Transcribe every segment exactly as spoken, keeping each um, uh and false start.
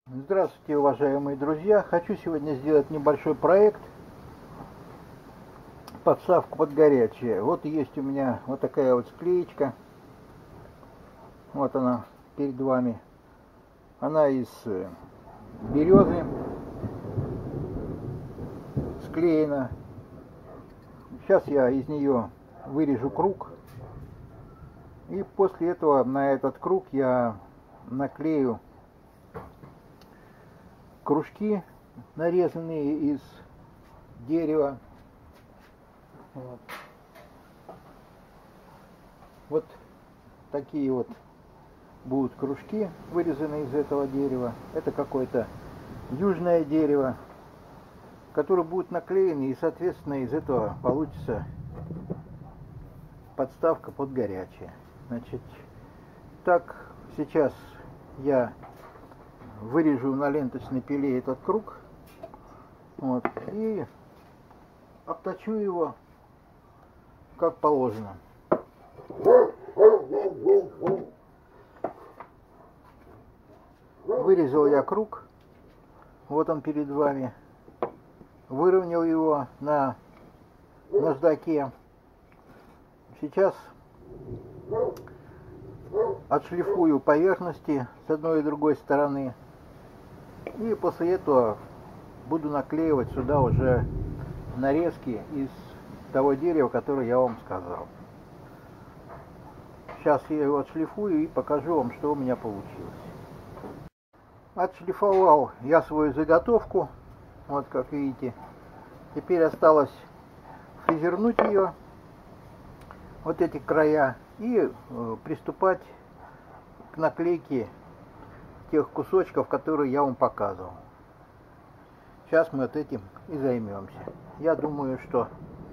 Здравствуйте, уважаемые друзья! Хочу сегодня сделать небольшой проект, подставку под горячее. Вот есть у меня вот такая вот склеечка. Вот она перед вами. Она из березы склеена. Сейчас я из нее вырежу круг. И после этого на этот круг я наклею кружки, нарезанные из дерева. Вот. Вот такие вот будут кружки, вырезанные из этого дерева. Это какое-то южное дерево, которое будет наклеено, и соответственно из этого получится подставка под горячее. Значит, так сейчас я вырежу на ленточной пиле этот круг, вот, и обточу его как положено. Вырезал я круг, вот он перед вами, выровнял его на наждаке. Сейчас отшлифую поверхности с одной и другой стороны. И после этого буду наклеивать сюда уже нарезки из того дерева, которое я вам сказал. Сейчас я его отшлифую и покажу вам, что у меня получилось. Отшлифовал я свою заготовку, вот как видите. Теперь осталось фрезернуть ее, вот эти края, и э, приступать к наклейке тех кусочков, которые я вам показывал. Сейчас мы вот этим и займемся. Я думаю, что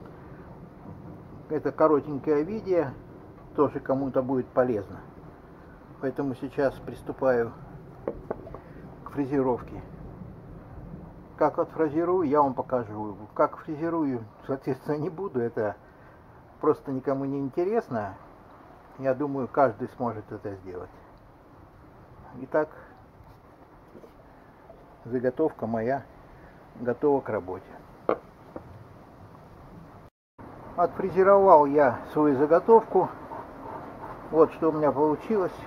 это коротенькое видео тоже кому-то будет полезно. Поэтому сейчас приступаю к фрезеровке. Как отфрезерую, я вам покажу. Как фрезерую, соответственно, не буду. Это просто никому не интересно. Я думаю, каждый сможет это сделать. Итак, заготовка моя готова к работе. Отфрезеровал я свою заготовку. Вот что у меня получилось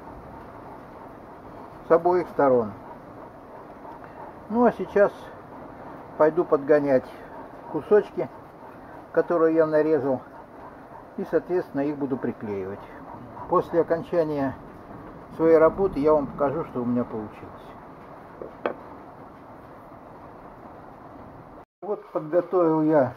с обоих сторон. Ну а сейчас пойду подгонять кусочки, которые я нарезал, и соответственно их буду приклеивать. После окончания своей работы я вам покажу, что у меня получилось. Вот подготовил я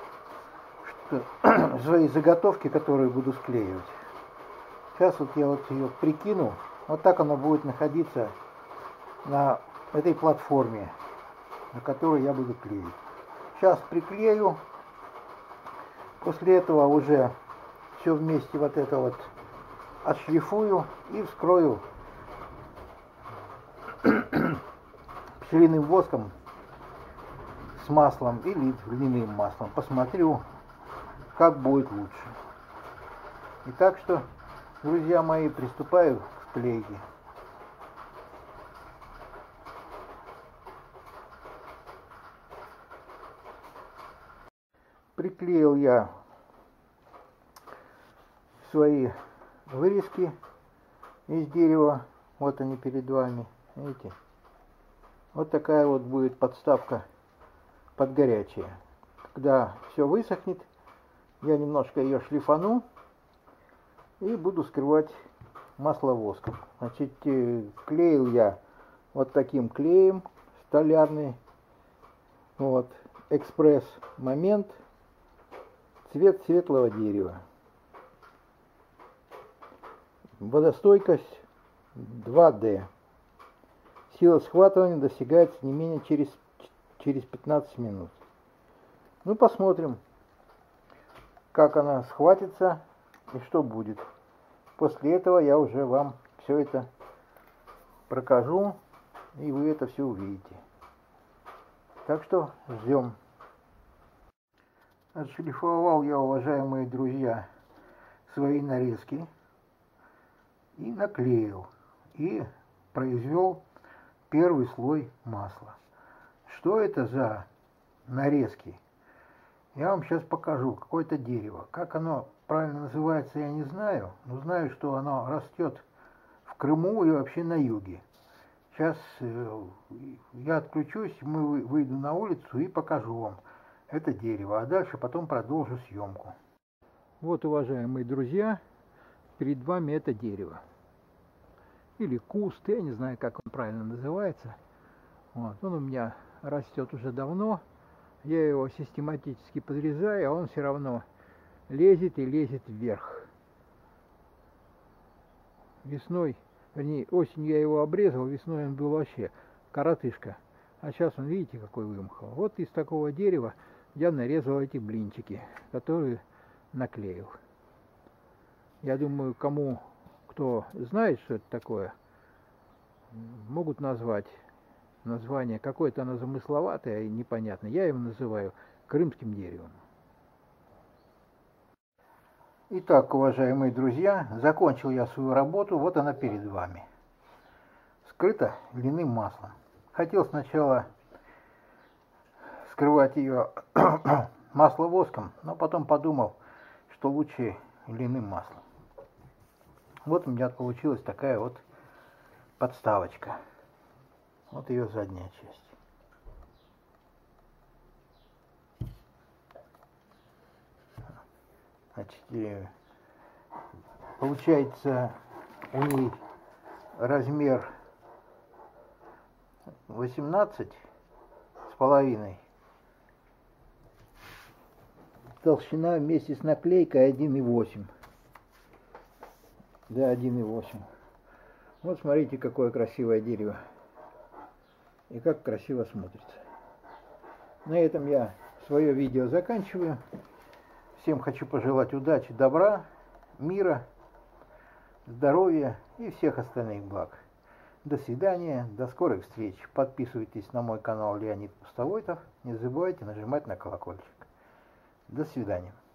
свои заготовки, которые буду склеивать. Сейчас вот я вот ее прикину. Вот так она будет находиться на этой платформе, на которой я буду клеить. Сейчас приклею. После этого уже все вместе вот это вот отшлифую и вскрою пчелиным воском с маслом или льняным маслом. Посмотрю, как будет лучше. Итак, что, друзья мои, приступаю к клейке. Приклеил я свои вырезки из дерева. Вот они перед вами. Видите? Вот такая вот будет подставка под горячее. Когда все высохнет, я немножко ее шлифану и буду скрывать масловоском. Значит, клеил я вот таким клеем столярный. Вот. Экспресс момент. Цвет светлого дерева. Водостойкость два дэ. Сила схватывания достигается не менее через, через пятнадцать минут. Ну, посмотрим, как она схватится и что будет. После этого я уже вам все это прокажу, и вы это все увидите. Так что ждем. Отшлифовал я, уважаемые друзья, свои нарезки и наклеил. И произвел первый слой масла. Что это за нарезки? Я вам сейчас покажу. Какое-то дерево. Как оно правильно называется, я не знаю. Но знаю, что оно растет в Крыму и вообще на юге. Сейчас я отключусь, мы выйду на улицу и покажу вам это дерево. А дальше потом продолжу съемку. Вот, уважаемые друзья, перед вами это дерево. Или куст, я не знаю, как он правильно называется. Вот. Он у меня растет уже давно. Я его систематически подрезаю, а он все равно лезет и лезет вверх. Весной, вернее, осенью я его обрезал, весной он был вообще коротышка. А сейчас он, видите, какой вымахал. Вот из такого дерева я нарезал эти блинчики, которые наклеил. Я думаю, кому, кто знает, что это такое, могут назвать название. Какое-то оно замысловатое и непонятное. Я его называю крымским деревом. Итак, уважаемые друзья, закончил я свою работу. Вот она перед вами. Скрыта льняным маслом. Хотел сначала скрывать ее масловоском, но потом подумал, что лучше льняным маслом. Вот у меня получилась такая вот подставочка. Вот ее задняя часть. Значит, получается у ней размер восемнадцать с половиной. Толщина вместе с наклейкой один и восемь. Да, один и восемь. Вот смотрите, какое красивое дерево. И как красиво смотрится. На этом я свое видео заканчиваю. Всем хочу пожелать удачи, добра, мира, здоровья и всех остальных благ. До свидания, до скорых встреч. Подписывайтесь на мой канал Леонид Пустовойтов. Не забывайте нажимать на колокольчик. До свидания.